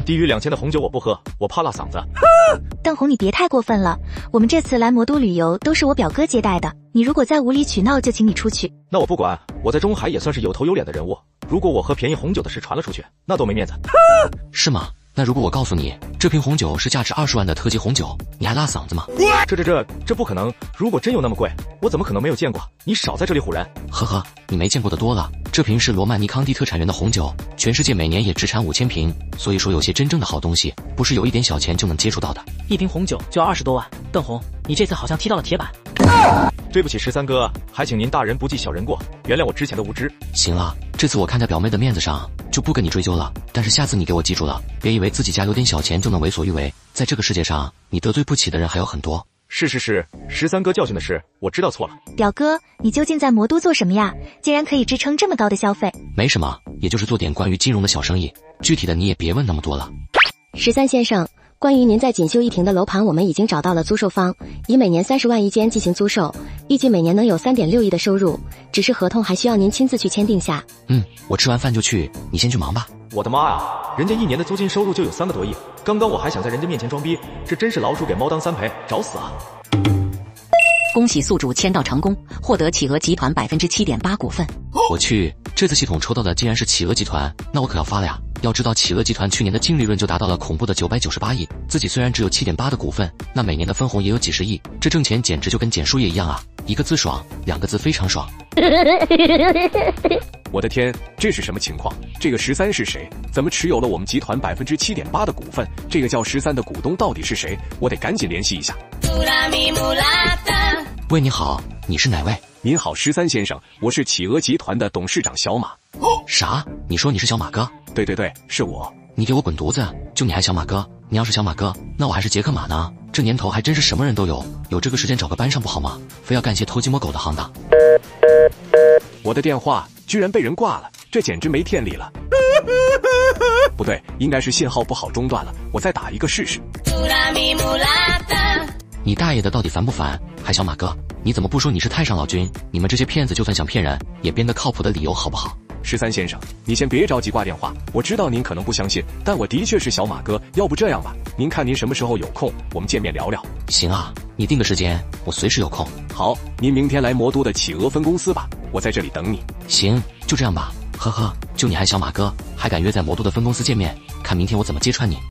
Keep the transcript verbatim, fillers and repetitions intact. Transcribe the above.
低于两千的红酒我不喝，我怕辣嗓子。 邓红，你别太过分了。我们这次来魔都旅游都是我表哥接待的，你如果再无理取闹，就请你出去。 那我不管，我在中海也算是有头有脸的人物。如果我喝便宜红酒的事传了出去，那多没面子。 是吗？那如果我告诉你，这瓶红酒是价值二十万的特级红酒，你还拉嗓子吗？ 这这这这不可能！如果真有那么贵，我怎么可能没有见过？你少在这里唬人！ 呵呵，你没见过的多了。这瓶是罗曼尼康帝特产源的红酒，全世界每年也只产五千瓶，所以说有些真正的好东西，不是有一点小钱就能接触到的。 一瓶红酒就要二十多万，邓红，你这次好像踢到了铁板。 对不起十三哥，还请您大人不计小人过，原谅我之前的无知。 行了，这次我看在表妹的面子上，就不跟你追究了。但是下次你给我记住了，别以为自己家有点小钱就能为所欲为，在这个世界上，你得罪不起的人还有很多。 是是是，十三哥教训的是，我知道错了。 表哥，你究竟在魔都做什么呀？竟然可以支撑这么高的消费？ 没什么，也就是做点关于金融的小生意，具体的你也别问那么多了。 十三先生，关于您在锦绣一亭的楼盘，我们已经找到了租售方，以每年三十万一间进行租售，预计每年能有三点六亿的收入，只是合同还需要您亲自去签订下。 嗯，我吃完饭就去，你先去忙吧。 我的妈呀，人家一年的租金收入就有三个多亿，刚刚我还想在人家面前装逼，这真是老鼠给猫当三陪，找死啊！ 恭喜宿主签到成功，获得企鹅集团百分之七点八股份。 我去，这次系统抽到的竟然是企鹅集团，那我可要发了呀！要知道企鹅集团去年的净利润就达到了恐怖的九百九十八亿，自己虽然只有七点八的股份，那每年的分红也有几十亿，这挣钱简直就跟捡树叶一样啊！一个字爽，两个字非常爽。 我的天，这是什么情况？这个十三是谁？怎么持有了我们集团百分之七点八的股份？这个叫十三的股东到底是谁？我得赶紧联系一下。 喂，你好，你是哪位？ 您好，十三先生，我是企鹅集团的董事长小马。 啥？你说你是小马哥？ 对对对，是我。 你给我滚犊子！就你还小马哥？你要是小马哥，那我还是杰克马呢。这年头还真是什么人都有，有这个时间找个班上不好吗？非要干些偷鸡摸狗的行当。 我的电话居然被人挂了，这简直没天理了。不对，应该是信号不好中断了，我再打一个试试。 你大爷的，到底烦不烦？还小马哥，你怎么不说你是太上老君？你们这些骗子就算想骗人，也编个靠谱的理由好不好？ 十三先生，你先别着急挂电话，我知道您可能不相信，但我的确是小马哥。要不这样吧，您看您什么时候有空，我们见面聊聊。 行啊，你定个时间，我随时有空。 好，您明天来魔都的企鹅分公司吧，我在这里等你。 行，就这样吧。呵呵，就你还小马哥，还敢约在魔都的分公司见面？看明天我怎么揭穿你！